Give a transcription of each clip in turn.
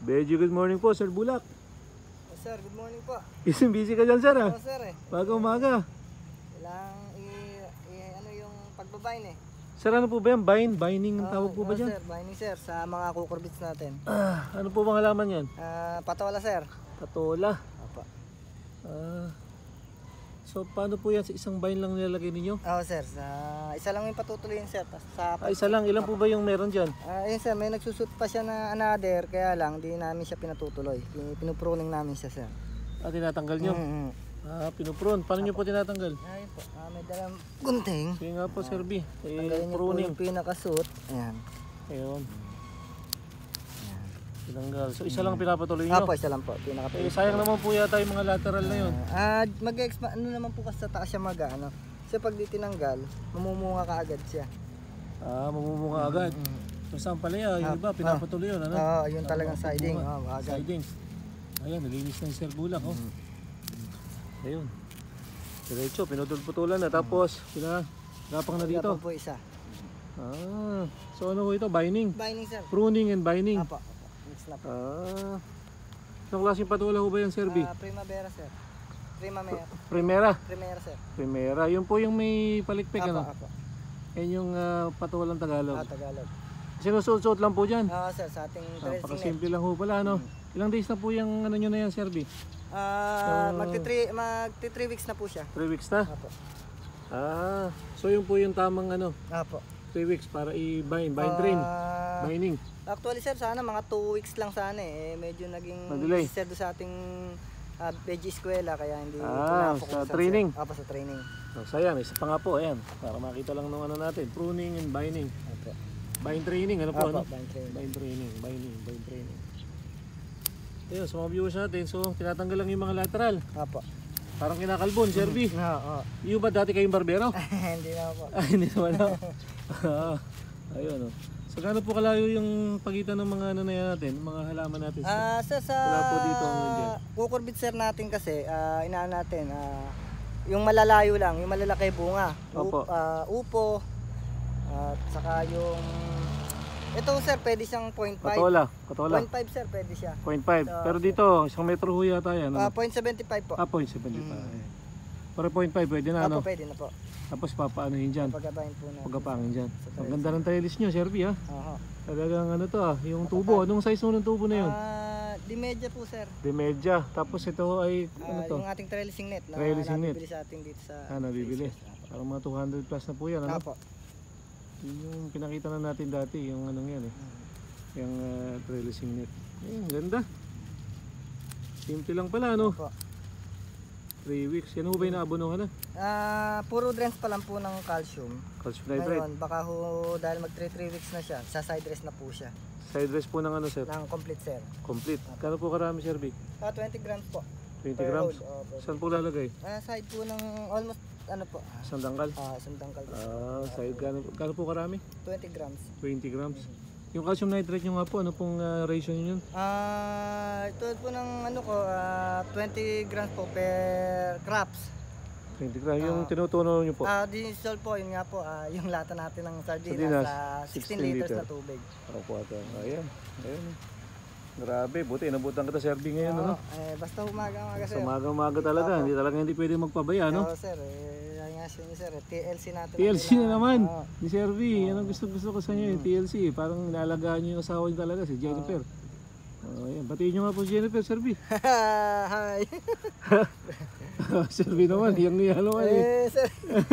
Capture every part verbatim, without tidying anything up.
Beji, good morning po, Sir Bulak. Oh, sir, good morning po. Isang busy ka dyan, sir, ha? Oo, sir, eh. Baga umaga. Kailangan i, i ano yung pagbabind eh. Sir, ano po ba yan? Bind? Binding ang tawag po ba oh, dyan? sir, binding sir sa mga cucurbits natin. Ah, ano po bang halaman yan? Ah, patola sir. Patola. Opo. Ah, so, paano po yan? Sa isang bind lang nilalagay ninyo? Oo, sir, sa isa lang yung patutuloyin sir. Tas sa Ah, isa lang. Ilan po ba yung meron dyan? Ah, yun sir, may nagsusut pa siya na another, kaya lang di namin siya pinatutuloy. Pinupruning namin siya sir. Ah, tinatanggal nyo? Mm-hmm. Ah, pinupron. Paano nyo po tinatanggal? Ayun po, ah, may dalang gunting. Sige nga po, Sir B. Eh, Tanggalin niyo po pruning. yung pinakasuit. Ayan. Ayun. Ayan. Tinanggal. So, isa lang pinapatuloy nyo? Apo, isa lang po. Eh, Pinaka sayang naman po yata yung mga lateral na yun. Ah, mag-expand ano naman po kasi sa taas siya maga ano. Kasi pag di tinanggal, mamumunga ka agad siya. Ah, mamumunga agad. So, saan pala yan? Yung iba, Ah, pinapatuloy yun, ano? Oo, yun talagang Ah, siding. mamumunga. Oo, agad. Siding. Ayan, nalinis na yung Sir Bulak, oh. Ayun. Diretso, pinutol-putulan na. Tapos, pinagapang na dito. Tapos po isa. Ah, so ano po ito? Binding? Binding sir. Pruning and binding? Apo, apo. Mix na po. Ah. Anong klaseng patola ho ba yan, Sir B? Ah, primavera sir. Primavera. Primera? Primavera sir. Primera. Yun po yung may palikpik, Apo, ano? apo. Yan yung uh, patolang Tagalog. Ah, Tagalog. Sinusuot-suot lang po dyan. Oo sir, sa ating dressing net. Napakasimple lang ho pala, ano? Ilang days na po yung ano nyo na yan, Sir B? Ah, So, magti three magti three weeks na po siya. three weeks na? Apo. Ah, so yun po yung tamang ano, Apo. three weeks para i-bind, bind train, Ah, binding. Actually sir, sana mga two weeks lang sana eh. Eh, medyo naging Madelay. sir doon sa ating uh, veggie eskwela kaya hindi Ah, pinafokusan, sa training. Sir. Apo, sa training. So, sayang, isa pa nga po, ayan, para makita lang nung ano natin, pruning and binding. Apo. Bind training, ano po, Apo, ano? bind training. Bind training, binding, bind training. Ayun, sa mga viewers natin, so tinatanggal lang yung mga lateral. Apo. Parang kinakalbon, Sir B. Oo. Yung ba dati kayong barbero? Hindi na po. Ay, hindi naman ako. Ah, ayun, oh. So, gaano po kalayo yung pagitan ng mga ano na yan natin, mga halaman natin? Sir? Ah, sir, sa Wala po dito ang nandiyan. cucurbit sir natin kasi, ah, inaan natin, ah, yung malalayo lang, yung malalaki bunga. Opo. Up, ah, upo, at saka yung, ito sir, pwede siyang point five. Patola, patola. point five sir, pwede siya. point five. So, Pero dito, isang metro ho yata yan. Ah, Ano? point seventy five po. Ah, point seven five. Para point five, pwede na, Apo, ano? pwede na po. Tapos papaanohin dyan. Pagkabahin po natin. Pagkapangin dyan. Sa Ang ganda ng trellis nyo, Sir B, ha? Oo. Talagang ano to, ah, yung tubo. Anong size mo ng tubo na yun? Ah, di medya po sir. De media. Tapos ito ay, ano Ah, to? yung ating trellising net na Trellising net. nabibili sa ating dito sa Ah, nabibili. Parang mga two hundred plus na po yan, ano? Apo. Yun yung pinakita na natin dati, yung anong yan, eh. Yung uh, trellising net. Ayun, ganda. Simple lang pala, ano? Apo. three weeks. Yan ho ba yung naabunuhan na? Ah, puro drench pa lang po ng calcium. Calcium nitrate. Ngayon, baka ho dahil mag three weeks na siya, sa side dress na po siya. Side dress po ng ano, sir? Ng complete sir. Complete. Kano po karami, Sir B? Ah, twenty grams po. twenty Per grams? roll, opo. Saan po lalagay? Ah, side po ng almost ano po. Isang dangkal? Ah, isang tangkal. Ah, side. Kano, kano po karami? twenty grams. twenty grams. Yung calcium nitrate nyo nga po, ano pong uh, ratio nyo yun? Ah, ito po ng ano ko, ah, twenty grams po per crops. twenty grams. Yung Ah. tinutunaw nyo po? Ah, dissolve po, yun nga po, ah, yung lata natin ng sardinas, Sardinas, sa sixteen sixteen liters liter. na tubig. Opo, ito. Ayan. Ayan. Grabe, buti inabutan kita, Sir B, ngayon, ano? Oo, eh, basta umaga-umaga Sa sir. umaga-umaga talaga, hindi talaga hindi pwede magpabaya, no? Oo sir, eh, yan nga siya sir, eh, T L C natin. T L C na naman, Oo. ni Sir B. Yan ang gusto-gusto ko sa inyo, yung T L C. Parang inalagaan nyo yung asawa nyo talaga, si Jennifer. Oh, ayan. Batiin nyo nga po si Jennifer, Sir B. Hi. Sir B naman, yung niyalo nga eh. Eh, sir.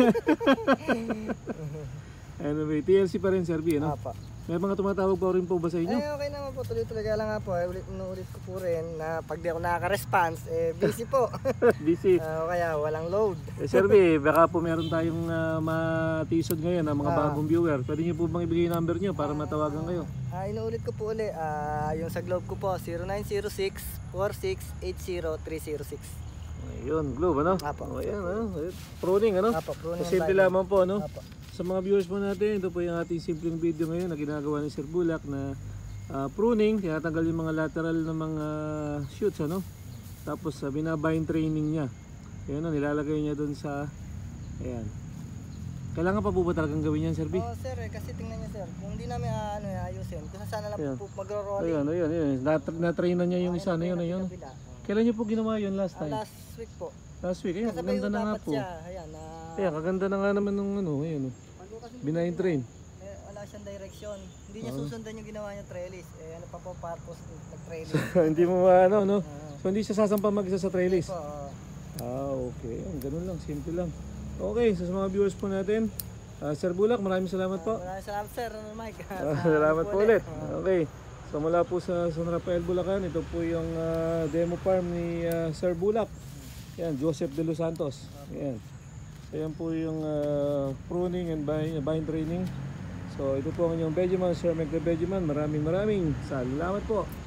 Anyway, T L C pa rin, Sir B, ano? Apa. May mga tumatawag pa rin po ba sa inyo? Eh, okay naman po. Tuloy-tuloy kaya lang nga po. Eh, ulit, inuulit ko po rin na pag di ako nakaka-response, eh, busy po. Busy. Ah, kaya walang load. Eh, Sir B, baka po meron tayong uh, matisod ngayon ng mga Ah. bagong viewer. Pwede niyo po bang ibigay yung number niyo para matawagan kayo? Ah, inuulit ko po ulit. Ah, yung sa Globe ko po, zero nine zero six, four six eight zero, three zero six. Ayun, Globe, ano? Apo. Oh, ayan, ano? Pruning, ano? Apo, pruning and Simple binding. lamang po, ano? Apo. Sa mga viewers po natin, ito po yung ating simpleng video ngayon na ginagawa ni Sir Bulak na uh, pruning, tinatanggal yung mga lateral ng mga shoots, ano? Tapos uh, binabind training niya. Ayan, no, nilalagay niya dun sa, ayan. Kailangan pa po ba talagang gawin yan, Sir B? Oo, sir, eh, kasi tingnan niyo sir, kung hindi namin ah, ano, ayusin, kung sana lang Ayan. po magro-rolling. Ayan, ayan, ayan. Nat- Na-train na niya yung isa na yun, ayun. Kabila. Kailan niyo po ginawa yun last Ah, time? last week po. Last week, ayun, Kasabay ganda ko na nga dapat po. siya. Ayan, na... Ayan, kaganda na nga naman nung ano, ayun. oh. Binayin train. Eh, wala siyang direction. Hindi Ah. niya susundan yung ginawa niya trellis. Eh, ano pa po purpose nag-trellis? Hindi mo maano, no? Oo. So, hindi siya sasampa mag-isa sa trellis. Po, oo. Ah, okay. Ayun, ganun lang, simple lang. Okay, so sa mga viewers po natin, ah, Sir Bulak, maraming salamat po. Maraming salamat, Sir Mike. Ah, salamat po ulit. Okay. So mula po sa San Rafael, Bulacan, ito po yung ah, demo farm ni ah, Sir Bulak. Yan, Joseph De Los Santos. Yan. So yan po yung ah, pruning and vine, vine training. So ito po ang inyong Vegeman, Sir Meg the Vegeman. Maraming maraming salamat po.